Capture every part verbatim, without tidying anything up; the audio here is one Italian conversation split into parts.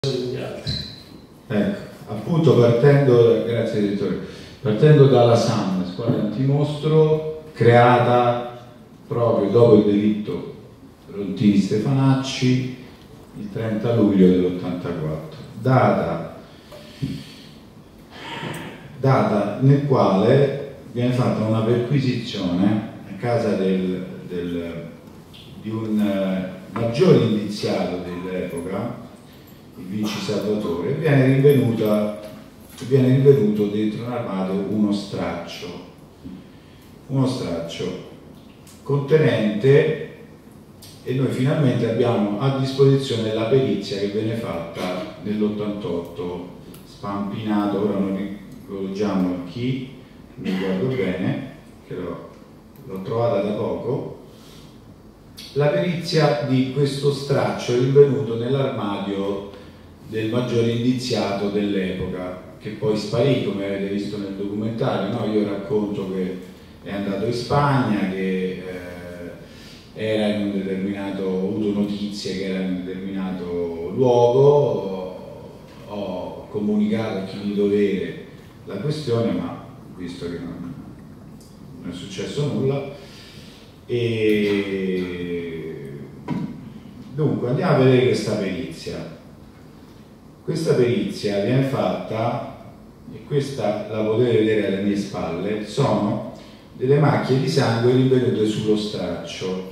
Ecco, appunto partendo, grazie direttore, partendo dalla S A M, squadra antimostro, creata proprio dopo il delitto Rontini Stefanacci il trenta luglio dell'ottantaquattro, data, data nel quale viene fatta una perquisizione a casa del, del, di un uh, maggiore indiziato dell'epoca, il Vinci Salvatore, viene rinvenuta, viene rinvenuto dentro un armadio uno straccio, uno straccio contenente, e noi finalmente abbiamo a disposizione la perizia che viene fatta nell'ottantotto, spampinato, ora non ricordiamo a chi, mi ricordo bene, che l'ho trovata da poco, la perizia di questo straccio rinvenuto nell'armadio del maggiore indiziato dell'epoca, che poi sparì, come avete visto nel documentario, no? Io racconto che è andato in Spagna, che eh, era in un determinato, ho avuto notizie che era in un determinato luogo, ho, ho comunicato a chi di dovere la questione, ma visto che non, non è successo nulla, e dunque andiamo a vedere questa perizia. Questa perizia viene fatta, e questa la potete vedere alle mie spalle, sono delle macchie di sangue rinvenute sullo straccio.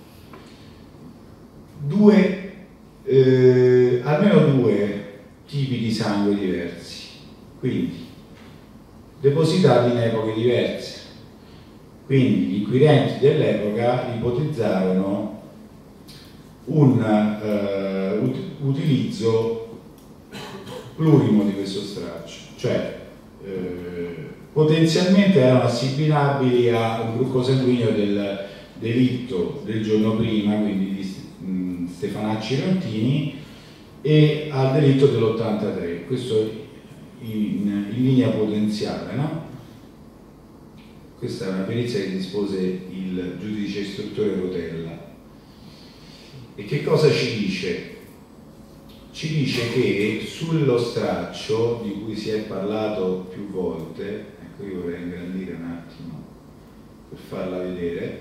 Due, eh, almeno due tipi di sangue diversi, quindi depositati in epoche diverse. Quindi gli inquirenti dell'epoca ipotizzarono un eh, ut utilizzo plurimo di questo straccio, cioè eh, potenzialmente erano assimilabili a un gruppo sanguigno del delitto del giorno prima, quindi di mh, Stefanacci Rontini, e al delitto dell'ottantatré, questo in, in linea potenziale, no? Questa è una perizia che dispose il giudice istruttore Rotella. E che cosa ci dice? Ci dice che sullo straccio, di cui si è parlato più volte, ecco, io vorrei ingrandire un attimo per farla vedere,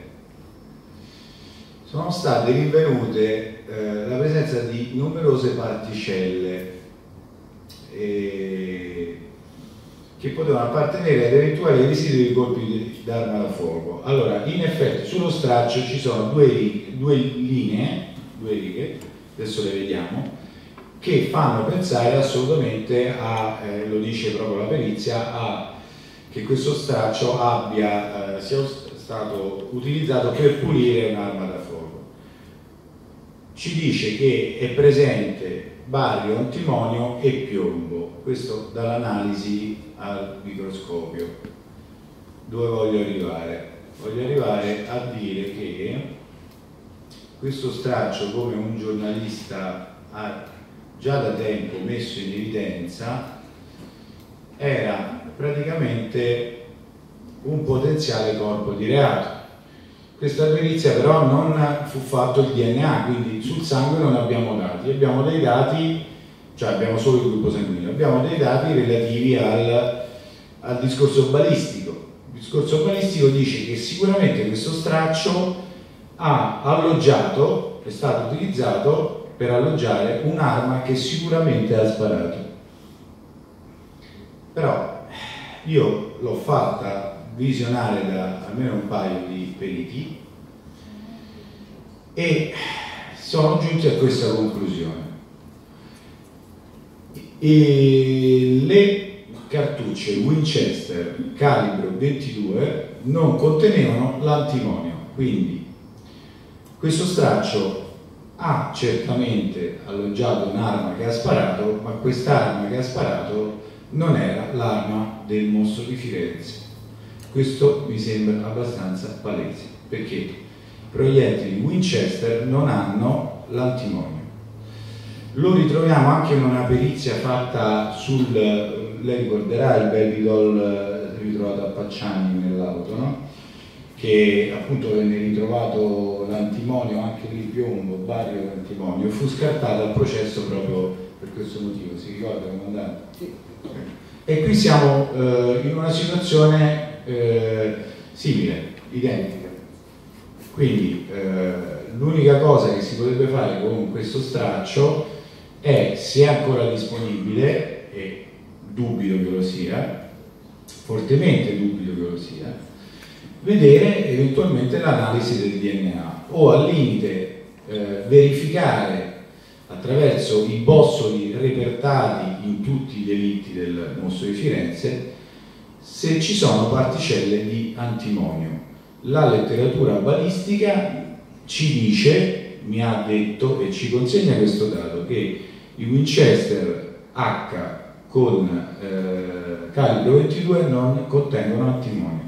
sono state rinvenute eh, la presenza di numerose particelle eh, che potevano appartenere ad eventuali residui di colpi d'arma da fuoco. Allora, in effetti sullo straccio ci sono due, due linee, due righe, adesso le vediamo, che fanno pensare assolutamente a, eh, lo dice proprio la perizia, a che questo straccio abbia, eh, sia stato utilizzato per pulire un'arma da fuoco. Ci dice che è presente bario, antimonio e piombo, questo dall'analisi al microscopio. Dove voglio arrivare? Voglio arrivare a dire che questo straccio, come un giornalista ha già da tempo messo in evidenza, era praticamente un potenziale corpo di reato. Questa perizia però non fu fatto il D N A, quindi sul sangue non abbiamo dati, abbiamo dei dati, cioè abbiamo solo il gruppo sanguigno, abbiamo dei dati relativi al, al discorso balistico. Il discorso balistico dice che sicuramente questo straccio ha alloggiato, è stato utilizzato per alloggiare un'arma che sicuramente ha sparato. Però io l'ho fatta visionare da almeno un paio di periti e sono giunti a questa conclusione. E le cartucce Winchester calibro ventidue non contenevano l'antimonio, quindi questo straccio ha certamente alloggiato un'arma che ha sparato, ma quest'arma che ha sparato non era l'arma del mostro di Firenze. Questo mi sembra abbastanza palese, perché i proiettili Winchester non hanno l'antimonio. Lo ritroviamo anche in una perizia fatta sul, lei ricorderà il Babydol ritrovato a Pacciani nell'auto, no? Che appunto venne ritrovato l'antimonio, anche lì piombo, bario d'antimonio, fu scartato al processo proprio per questo motivo, si ricorda comandante? Sì. E qui siamo eh, in una situazione eh, simile, identica. Quindi eh, l'unica cosa che si potrebbe fare con questo straccio è, se è ancora disponibile, e dubito che lo sia, fortemente dubito che lo sia, vedere eventualmente l'analisi del D N A o al limite eh, verificare attraverso i bossoli repertati in tutti i delitti del mostro di Firenze se ci sono particelle di antimonio. La letteratura balistica ci dice, mi ha detto e ci consegna questo dato, che i Winchester H con eh, calibro ventidue non contengono antimonio.